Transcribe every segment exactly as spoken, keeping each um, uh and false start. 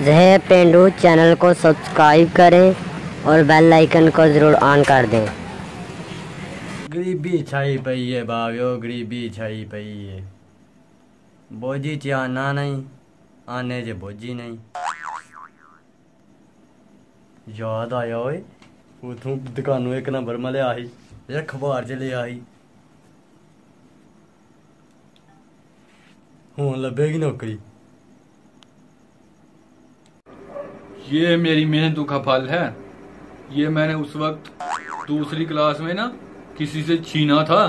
जहे पेंडू चैनल को सब्सक्राइब करें और बेल आइकन को ज़रूर ऑन कर दें। गरीबी छाई पई है भावियों, गरीबी छाई पई है। बोझी च आना नहीं, आने च बोझी नहीं। याद आया ओए उथों दुकानों एक नंबर में लिया ही, अखबार च लिया ही। हुण लभेगी नौकरी। ये मेरी मेहनतों का फल है। ये मैंने उस वक्त दूसरी क्लास में ना किसी से छीना था।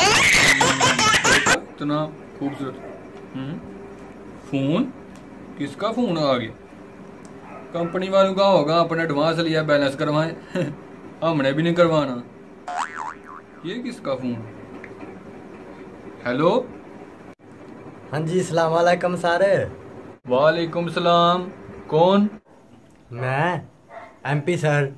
इतना खूबसूरत फोन, किसका फोन आ गया? कंपनी वालों का होगा, अपने एडवांस लिया, बैलेंस करवाएं। हमने भी नहीं करवाना। ये किसका फोन? हेलो, हाँ जी, सलाम वालेकुम सर। वालेकुम सलाम। कौन? मैं एमपी सर।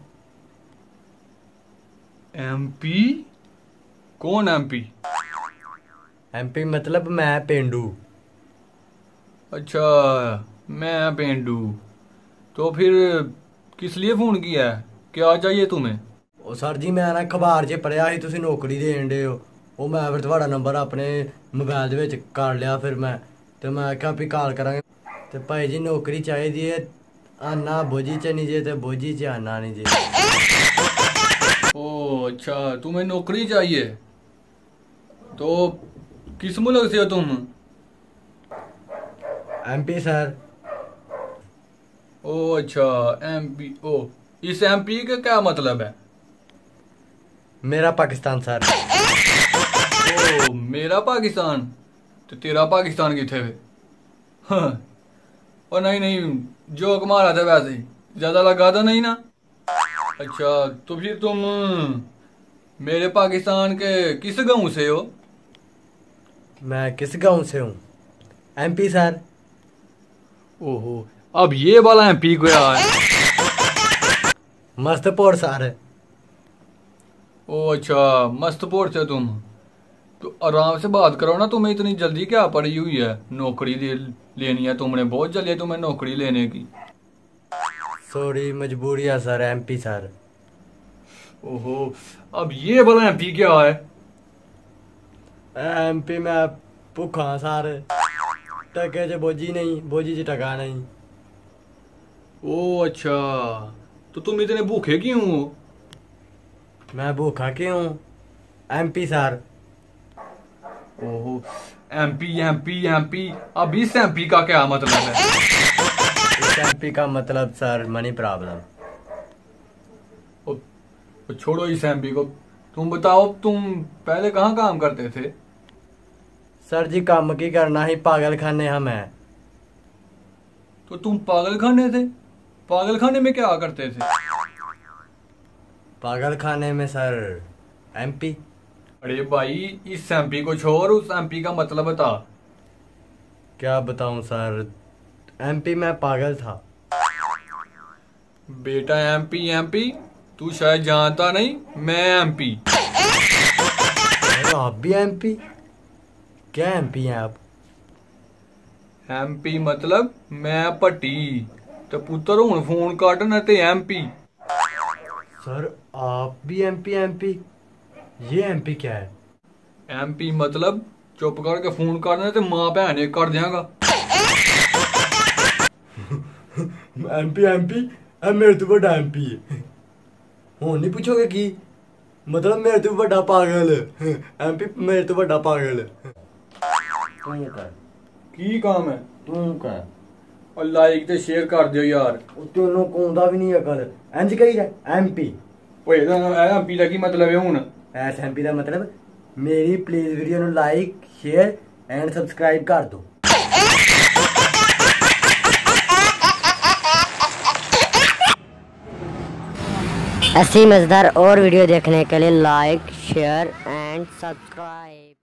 एमपी? कौन एमपी? एमपी मतलब मैं पेंडू। अच्छा, मैं पेंडू। तो फिर किस लिए फोन किया है? क्या चाहिए तुम्हें? ओ सर जी, मैं ना अखबार च पढ़िया ही तुसीं नौकरी देन दे हो। ਉਹ ਮੈਂ ਫਿਰ ਤੁਹਾਡਾ ਨੰਬਰ ਆਪਣੇ ਮੋਬਾਈਲ ਦੇ ਵਿੱਚ ਕਰ ਲਿਆ। ਫਿਰ ਮੈਂ ਤੇ ਮੈਂ ਆਖਿਆ ਵੀ ਕਾਲ ਕਰਾਂਗੇ। ਤੇ ਭਾਈ ਜੀ ਨੌਕਰੀ ਚਾਹੀਦੀ ਹੈ, ਆਨਾ ਬੋਝੀ ਚ ਨਹੀਂ ਜੇ ਤੇ ਬੋਝੀ ਚ ਆਨਾ नहीं जे। ओ अच्छा, तुम्हें नौकरी चाहिए। तो किस मुल्क से हो तुम? MP sir. ओ अच्छा, एमपी। ओ, इस एमपी का क्या मतलब है? मेरा पाकिस्तान सर। ओ, मेरा पाकिस्तान। तो तेरा पाकिस्तान किथे वे? हाँ। और नहीं नहीं, जोक मारा था वैसे, ज्यादा लगा था नहीं ना? अच्छा, तो फिर तुम मेरे पाकिस्तान के किस गांव से हो? मैं किस गांव से हूँ? MP sir. ओहो, अब ये वाला एमपी गया है। मस्तपुर सर। ओ अच्छा, मस्तपुर से तुम। तो आराम से बात करो ना, तुम्हें इतनी जल्दी क्या पड़ी हुई है? नौकरी दे लेनी है तुमने, बहुत जल्दी है तुम्हें नौकरी लेने की। सॉरी, मजबूरी है सर। MP sir. ओहो, अब ये वाला एमपी क्या है? एमपी में भुखा सर। टके च बोझी नहीं, बोझी च टका नहीं। ओ अच्छा, तो तुम इतने भूखे क्यों हो? मैं भूखा क्यों? MP sir. ओहो, एमपी एमपी एमपी। अब इस एमपी का क्या मतलब है? इस एमपी का मतलब सर मनी प्रॉब्लम। ओ, ओ, छोड़ो इस एमपी को। तुम बताओ, तुम पहले कहाँ काम करते थे? सर जी, काम की करना ही, पागल खाने हम है। तो तुम पागल खाने थे? पागल खाने में क्या करते थे? पागल खाने में सर एमपी। अरे भाई, इस एमपी को छोड़, उस एमपी का मतलब बता। क्या बताऊं सर, एमपी में पागल था। बेटा एमपी एमपी, तू शायद जानता नहीं, मैं एमपी। अरे आप भी एमपी? क्या एमपी हैं आप? एमपी मतलब मैं पट्टी। तो पुत्र हूं फोन काटन ते एमपी। सर आप भी एमपी? एमपी ये एमपी क्या है? एमपी मतलब चुप करके फोन करना ते मां भैन एक कर देगा। एमपी एमपी मेरे तो बड़ा एमपी है। हुण नहीं पूछोगे की मतलब मेरे तो बड़ा पागल है। एमपी मेरे तो बड़ा पागल है। तू कर की काम है? तू कर और लाइक ते शेयर कर दियो यार। तेनों कोंदा भी नहीं अकल। इंज कही जा एमपी। ओए एमपी दा की मतलब है हुण? एस एमपी का मतलब मेरी प्लीज वीडियो नु लाइक शेयर एंड सब्सक्राइब कर दो। ऐसी मजेदार और वीडियो देखने के लिए लाइक शेयर एंड सब्सक्राइब।